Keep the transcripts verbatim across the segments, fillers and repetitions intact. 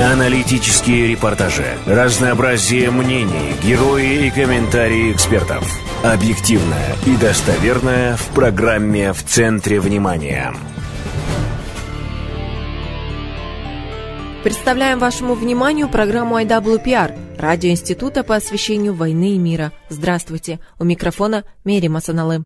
Аналитические репортажи, разнообразие мнений, герои и комментарии экспертов. Объективное и достоверное в программе «В центре внимания». Представляем вашему вниманию программу ай дабл ю пи ар, радио Института по освещению войны и мира. Здравствуйте, у микрофона Мери Масаналы.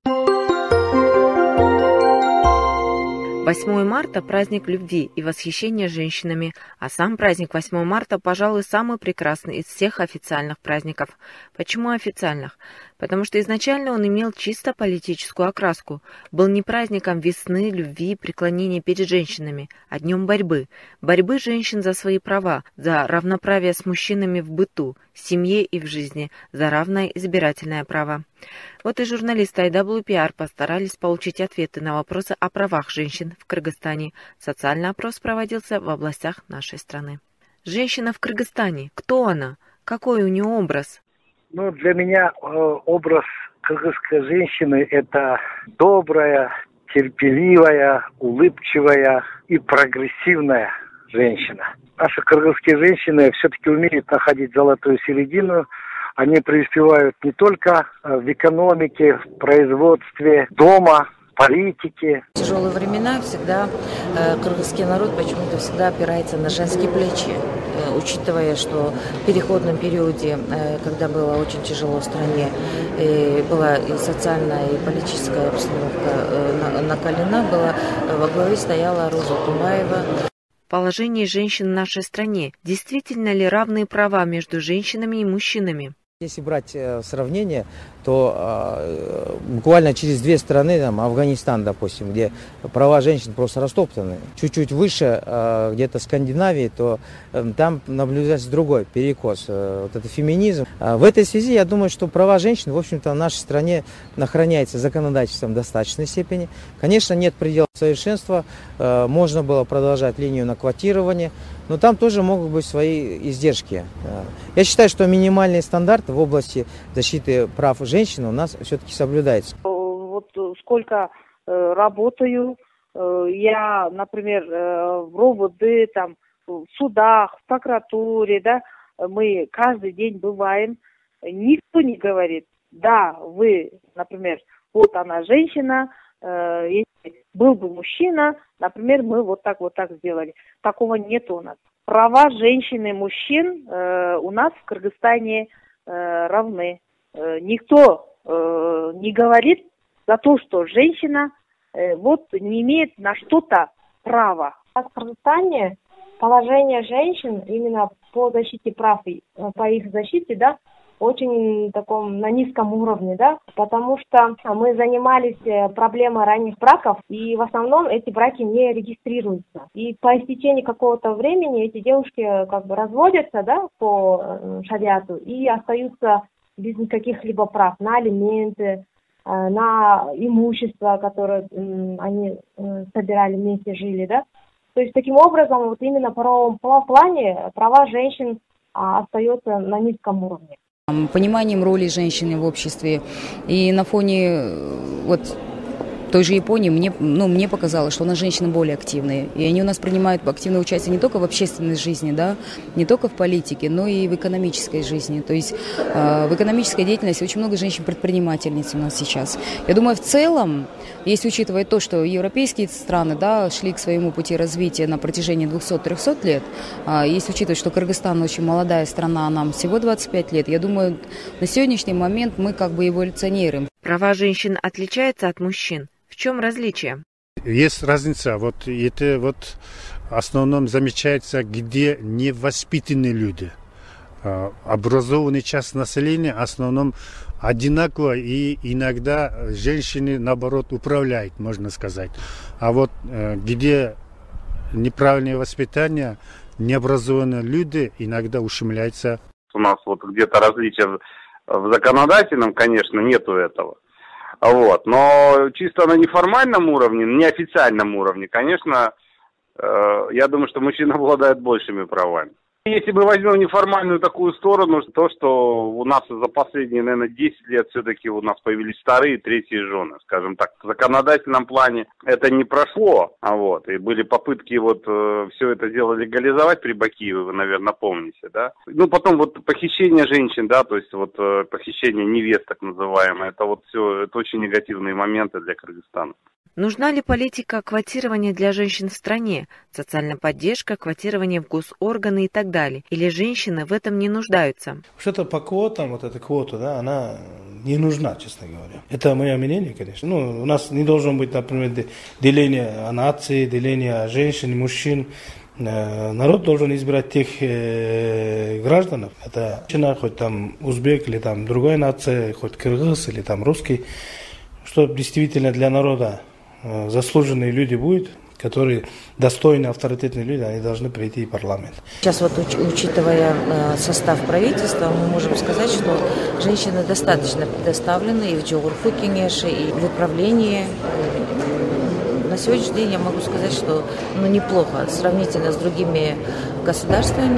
восьмое марта – праздник любви и восхищения женщинами, а сам праздник восьмое марта, пожалуй, самый прекрасный из всех официальных праздников. Почему официальных? Потому что изначально он имел чисто политическую окраску, был не праздником весны, любви и преклонения перед женщинами, а днем борьбы. Борьбы женщин за свои права, за равноправие с мужчинами в быту, семье и в жизни, за равное избирательное право. Вот и журналисты ай дабл ю пи ар постарались получить ответы на вопросы о правах женщин в Кыргызстане. Социальный опрос проводился в областях нашей страны. Женщина в Кыргызстане. Кто она? Какой у нее образ? Ну, для меня э, образ кыргызской женщины – это добрая, терпеливая, улыбчивая и прогрессивная женщина. Наши кыргызские женщины все-таки умеют находить золотую середину. Они преуспевают не только в экономике, в производстве, дома, политике. В тяжелые времена всегда э, кыргызский народ почему-то всегда опирается на женские плечи, э, учитывая, что в переходном периоде, э, когда было очень тяжело в стране, э, была и социальная, и политическая обстановка э, накалена, была, э, во главе стояла Роза Тумаева. Положение женщин в нашей стране. Действительно ли равные права между женщинами и мужчинами? Если брать э, сравнение, то э, буквально через две страны, там, Афганистан, допустим, где права женщин просто растоптаны, чуть-чуть выше, э, где-то Скандинавии, то э, там наблюдается другой перекос, э, вот это феминизм. А в этой связи я думаю, что права женщин, в общем-то, в нашей стране охраняется законодательством в достаточной степени. Конечно, нет предела совершенства, э, можно было продолжать линию на квотирование, но там тоже могут быть свои издержки. Я считаю, что минимальные стандарты в области защиты прав женщин у нас все-таки соблюдаются. Вот сколько э, работаю, э, я, например, э, в РОВД, там, в судах, в прокуратуре, да, мы каждый день бываем, никто не говорит, да, вы, например, вот она женщина, э, если был бы мужчина, например, мы вот так вот так сделали. Такого нет у нас. Права женщин и мужчин э, у нас в Кыргызстане э, равны. Э, никто э, не говорит за то, что женщина э, вот не имеет на что-то права. В Кыргызстане положение женщин именно по защите прав, по их защите, да, очень таком на низком уровне, да, потому что мы занимались проблемой ранних браков, и в основном эти браки не регистрируются. И по истечении какого-то времени эти девушки как бы разводятся, да, по шариату и остаются без каких-либо прав на алименты, на имущество, которое они собирали вместе, жили, да. То есть таким образом вот именно в правовом плане права женщин остаются на низком уровне. Пониманием роли женщины в обществе. И на фоне вот той же Японии мне, ну, мне показалось, что у нас женщины более активные. И они у нас принимают активное участие не только в общественной жизни, да, не только в политике, но и в экономической жизни. То есть э, в экономической деятельности очень много женщин-предпринимательниц у нас сейчас. Я думаю, в целом, если учитывать то, что европейские страны, да, шли к своему пути развития на протяжении двухсот-трехсот лет, э, если учитывать, что Кыргызстан очень молодая страна, а нам всего двадцать пять лет, я думаю, на сегодняшний момент мы как бы эволюционируем. Права женщин отличаются от мужчин. В чем различие? Есть разница. Вот это вот в основном замечается, где невоспитанные люди. Образованная часть населения в основном одинаково, и иногда женщины, наоборот, управляют, можно сказать. А вот где неправильное воспитание, необразованные люди иногда ущемляются. У нас вот где-то различия в законодательном, конечно, нету этого. Вот. Но чисто на неформальном уровне, на неофициальном уровне, конечно, э, я думаю, что мужчина обладает большими правами. Если мы возьмем неформальную такую сторону, то, что у нас за последние, наверное, десять лет все-таки у нас появились вторые, третьи жены, скажем так. В законодательном плане это не прошло, а вот, и были попытки вот э, все это дело легализовать при Бакиеве, вы, наверное, помните, да. Ну, потом вот похищение женщин, да, то есть вот э, похищение невест, так называемое, это вот все, это очень негативные моменты для Кыргызстана. Нужна ли политика квотирования для женщин в стране, социальная поддержка, квотирование в госорганы и так далее? Или женщины в этом не нуждаются? Что-то по квотам, вот эта квота, да, она не нужна, честно говоря. Это мое мнение, конечно. Ну, у нас не должно быть, например, деление о нации, деление о женщин, мужчин. Народ должен избирать тех э, граждан. Это хоть там узбек или там другая нация, хоть кыргыз или там русский, чтобы действительно для народа заслуженные люди будут, которые достойные, авторитетные люди, они должны прийти в парламент. Сейчас вот уч- учитывая э, состав правительства, мы можем сказать, что женщины достаточно предоставлены и в Джоурфу Кенеше, и в управлении. На сегодняшний день я могу сказать, что ну, неплохо сравнительно с другими государствами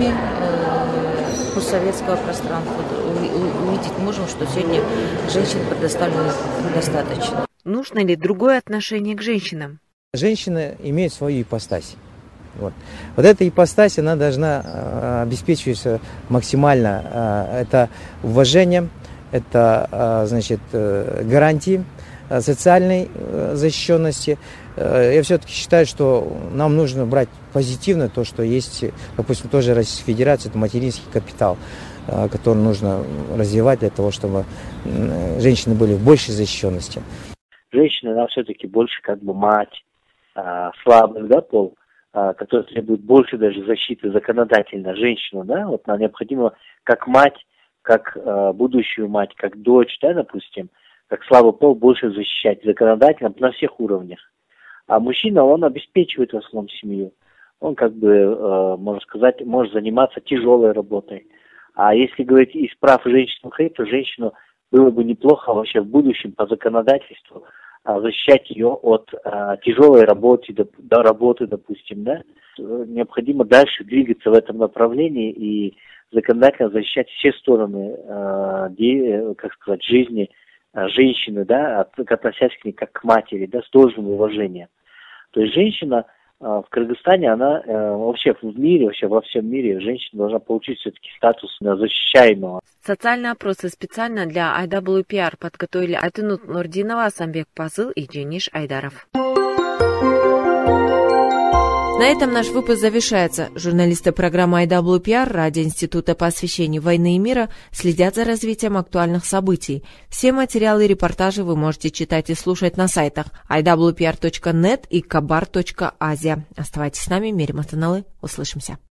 э, постсоветского пространства. У- увидеть можем, что сегодня женщин предоставлено достаточно. Нужно ли другое отношение к женщинам? Женщина имеет свою ипостась. Вот, вот эта ипостась, она должна э, обеспечиваться максимально. Э, это уважение, это э, значит, э, гарантии э, социальной э, защищенности. Э, я все-таки считаю, что нам нужно брать позитивно то, что есть, допустим, тоже Российская Федерация, это материнский капитал, э, который нужно развивать для того, чтобы э, женщины были в большей защищенности. Женщина, она все-таки больше как бы мать, а, слабый, да, пол, а, который требует больше даже защиты законодательно женщину, да, вот она необходима как мать, как а, будущую мать, как дочь, да, допустим, как слабый пол больше защищать законодательно на всех уровнях. А мужчина, он обеспечивает в основном семью. Он как бы, а, можно сказать, может заниматься тяжелой работой. А если говорить из прав женщин, то женщину было бы неплохо вообще в будущем по законодательству а, защищать ее от а, тяжелой работы, до, до работы, допустим, да. Необходимо дальше двигаться в этом направлении и законодательно защищать все стороны, а, де, как сказать, жизни а, женщины, да, от, относясь к ней как к матери, да, с должным уважением. То есть женщина в Кыргызстане, она э, вообще в мире, вообще во всем мире женщина должна получить все-таки статус защищаемого. Социальные опросы специально для ай дабл ю пи ар подготовили Айтынут Нурдинова, Асамбек Пазыл и Джениш Айдаров. На этом наш выпуск завершается. Журналисты программы ай дабл ю пи ар ради Института по освещению войны и мира следят за развитием актуальных событий. Все материалы и репортажи вы можете читать и слушать на сайтах ай дабл ю пи ар точка нет и кабар точка азия. Оставайтесь с нами, Мирим Атаналы. Услышимся.